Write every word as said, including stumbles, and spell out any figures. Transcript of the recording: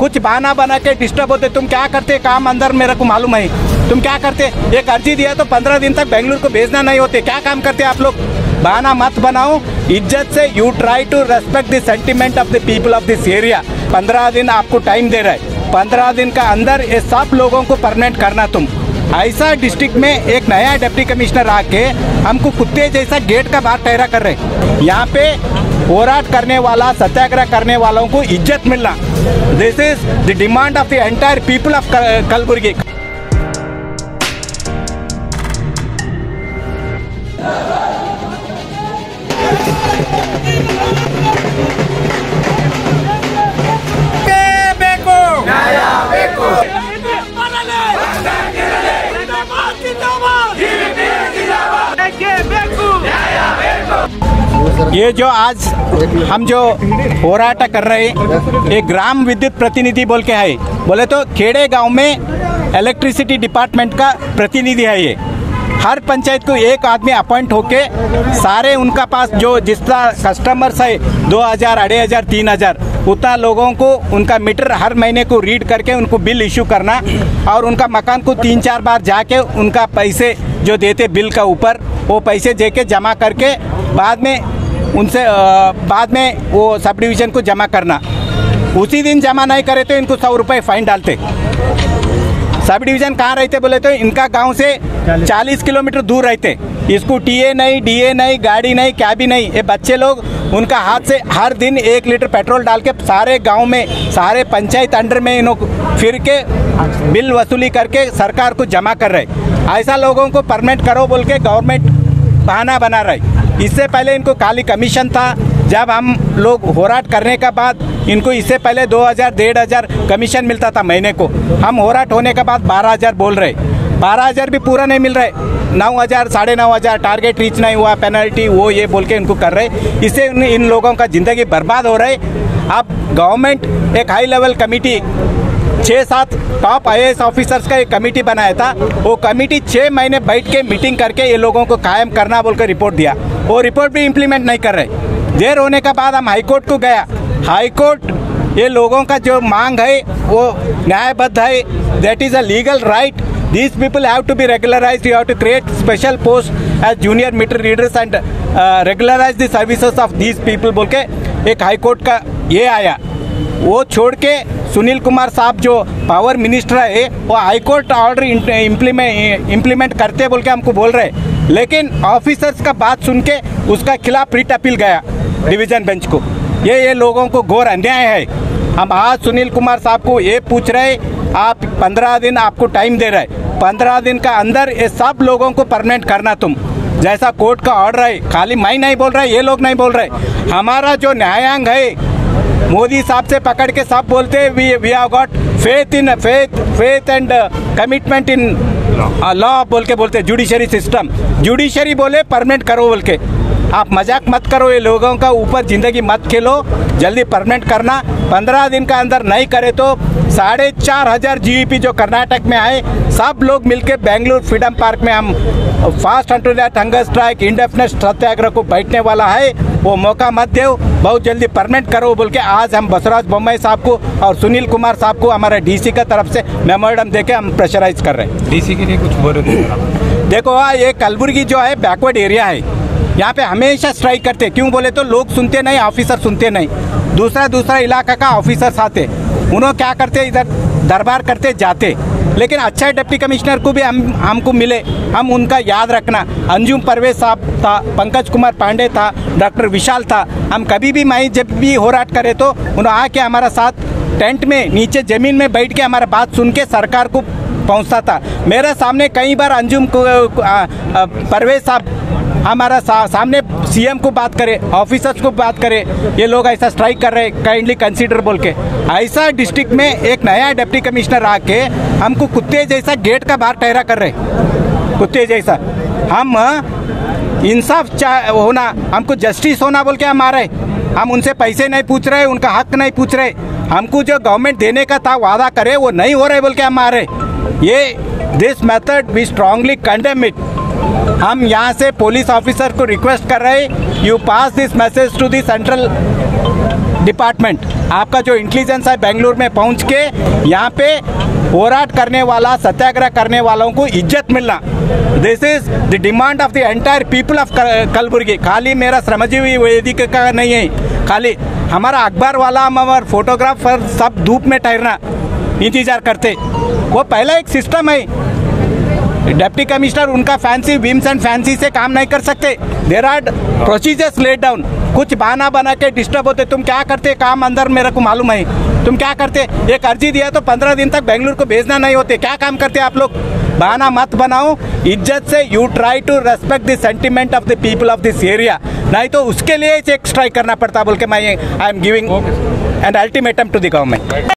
कुछ बहाना बना के डिस्टर्ब होते। तुम क्या करते काम अंदर मेरे को मालूम है, तुम क्या करते। एक अर्जी दिया तो पंद्रह दिन तक बेंगलुरु को भेजना नहीं होते, क्या काम करते आप लोग। बहाना मत बनाओ, इज्जत से you try to respect the sentiment of the people of this area. पंद्रह दिन आपको टाइम दे रहा है, पंद्रह दिन का अंदर ये सब लोगों को परमानेंट करना। तुम ऐसा डिस्ट्रिक्ट में एक नया डिप्टी कमिश्नर आके हमको कुत्ते जैसा गेट का बाहर ठहरा कर रहे। यहाँ पे होराट करने वाला, सत्याग्रह करने वालों को इज्जत मिलना, this is the demand of the entire people of Kalaburagi. ये जो आज हम जो होराटा कर रहे हैं, एक ग्राम विद्युत प्रतिनिधि बोल के है, बोले तो खेड़े गांव में इलेक्ट्रिसिटी डिपार्टमेंट का प्रतिनिधि है। ये हर पंचायत को एक आदमी अपॉइंट होके सारे उनका पास जो जितना कस्टमर्स है दो हज़ार अढ़ाई हज़ार तीन हज़ार उतना लोगों को उनका मीटर हर महीने को रीड करके उनको बिल इशू करना, और उनका मकान को तीन चार बार जाके उनका पैसे जो देते बिल का ऊपर वो पैसे दे के जमा करके बाद में उनसे बाद में वो सब डिवीज़न को जमा करना। उसी दिन जमा नहीं करे तो इनको सौ रुपये फाइन डालते। सब डिवीज़न कहाँ रहते बोले तो इनका गांव से चालीस किलोमीटर दूर रहते। इसको टीए नहीं, डीए नहीं, गाड़ी नहीं, कैबी नहीं। ये बच्चे लोग उनका हाथ से हर दिन एक लीटर पेट्रोल डाल के सारे गांव में, सारे पंचायत अंडर में इन्हों फिर के बिल वसूली करके सरकार को जमा कर रहे। ऐसा लोगों को परमानेंट करो बोल के गवर्नमेंट बहाना बना रही। इससे पहले इनको खाली कमीशन था। जब हम लोग होराट करने का बाद इनको इससे पहले दो हज़ार डेढ़ हज़ार कमीशन मिलता था महीने को। हम होराट होने के बाद बारह हज़ार बोल रहे, बारह हज़ार भी पूरा नहीं मिल रहे। नौ हज़ार साढ़े नौ हज़ार टारगेट रीच नहीं हुआ, पेनल्टी वो ये बोल के इनको कर रहे। इससे इन लोगों का ज़िंदगी बर्बाद हो रही। अब गवर्नमेंट एक हाई लेवल कमेटी, छः सात top I A S officers का एक कमेटी बनाया था। वो कमेटी छः महीने बैठ के मीटिंग करके ये लोगों को कायम करना बोलकर रिपोर्ट दिया। वो रिपोर्ट भी इम्प्लीमेंट नहीं कर रहे। देर होने के बाद हम हाई कोर्ट को गया। हाई कोर्ट ये लोगों का जो मांग है वो न्यायबद्ध है। That is a legal right. These people have to be regularized. You have to create special posts as junior meter readers and uh, regularize the services of these people बोल के एक हाई कोर्ट का ये आया। वो छोड़ के सुनील कुमार साहब जो पावर मिनिस्टर है वो high court order implement implement करते बोल के हमको बोल रहे। लेकिन ऑफिसर्स का बात सुन के उसका खिलाफ रिट अपील गया डिवीज़न बेंच को। ये ये लोगों को घोर अन्याय है। हम आज सुनील कुमार साहब को ये पूछ रहे, आप पंद्रह दिन आपको टाइम दे रहे, पंद्रह दिन का अंदर ये सब लोगों को परमानेंट करना। तुम जैसा कोर्ट का ऑर्डर है, खाली मैं नहीं बोल रहा, ये लोग नहीं बोल रहे। हमारा जो न्यायांग है मोदी साहब से पकड़ के सब बोलते we we have got faith in faith faith and commitment in law बोल के बोलते। जुडिशरी सिस्टम, जुडिशरी बोले परमानेंट करो बोल के। आप मजाक मत करो, ये लोगों का ऊपर ज़िंदगी मत खेलो, जल्दी परमानेंट करना। पंद्रह दिन का अंदर नहीं करे तो साढ़े चार हज़ार जी ई पी जो कर्नाटक में आए सब लोग मिलके बेंगलुरु फ्रीडम पार्क में हम fast unto that hunger strike indefinite सत्याग्रह को बैठने वाला है। वो मौका मत दो, बहुत जल्दी परमानेंट करो बोल के आज हम बसवराज बोम्मई साहब को और सुनील कुमार साहब को हमारे डी सी का तरफ से मेमोरेंडम देके हम प्रेशराइज कर रहे हैं। डी सी के लिए कुछ बोल रहे थे? देखो ये कलबुर्गी जो है बैकवर्ड एरिया है, यहाँ पे हमेशा स्ट्राइक करते। क्यों बोले तो लोग सुनते नहीं, ऑफिसर सुनते नहीं। दूसरा दूसरा इलाका का ऑफिसर्स आते, उन्होंने क्या करते इधर दरबार करते जाते। लेकिन अच्छा डिप्टी कमिश्नर को भी हम हमको मिले, हम उनका याद रखना। अंजुम परवेज साहब था, पंकज कुमार पांडे था, डॉक्टर विशाल था। हम कभी भी मैं जब भी होराट करे तो उन्होंने आके हमारा साथ टेंट में नीचे ज़मीन में बैठ के हमारा बात सुन के सरकार को पहुंचता था। मेरे सामने कई बार अंजुम को परवेज साहब हमारा सा, सामने सीएम को बात करे, ऑफिसर्स को बात करे, ये लोग ऐसा स्ट्राइक कर रहे, काइंडली कंसीडर बोल के। ऐसा डिस्ट्रिक्ट में एक नया डिप्टी कमिश्नर आके हमको कुत्ते जैसा गेट का बाहर ठहरा कर रहे, कुत्ते जैसा। हम इंसाफ चाह होना, हमको जस्टिस होना बोल के हम आ रहे। हम उनसे पैसे नहीं पूछ रहे, उनका हक नहीं पूछ रहे। हमको जो गवर्नमेंट देने का था वादा करे वो नहीं हो रहे बोल के हम आ रहे। ये this method we strongly condemn it. हम यहाँ से पुलिस ऑफिसर को रिक्वेस्ट कर रहे हैं, you pass this message to the central department, आपका जो इंटेलिजेंस है बेंगलुरु में पहुंच के यहाँ पे होराट करने वाला, सत्याग्रह करने वालों को इज्जत मिलना, this is the demand of the entire people of Kalaburagi. खाली मेरा श्रमजीवी वेदिक का नहीं है, खाली हमारा अखबार वाला, हमारा फोटोग्राफर सब धूप में ठहरना इंतजार करते। वो पहला एक सिस्टम है, डिप्टी कमिश्नर उनका फैंसी विम्स एंड फैंसी से काम नहीं कर सकते। There are procedures let down. कुछ बहाना बना के डिस्टर्ब होते। तुम क्या करते काम अंदर मेरे को मालूम है, तुम क्या करते। एक अर्जी दिया तो पंद्रह दिन तक बेंगलुरु को भेजना नहीं होते, क्या काम करते आप लोग। बहाना मत बनाओ, इज्जत से you try to respect the sentiment of the people of this area, नहीं तो उसके लिए एक स्ट्राइक करना पड़ता बोल के मैं I am giving an ultimatum to the government.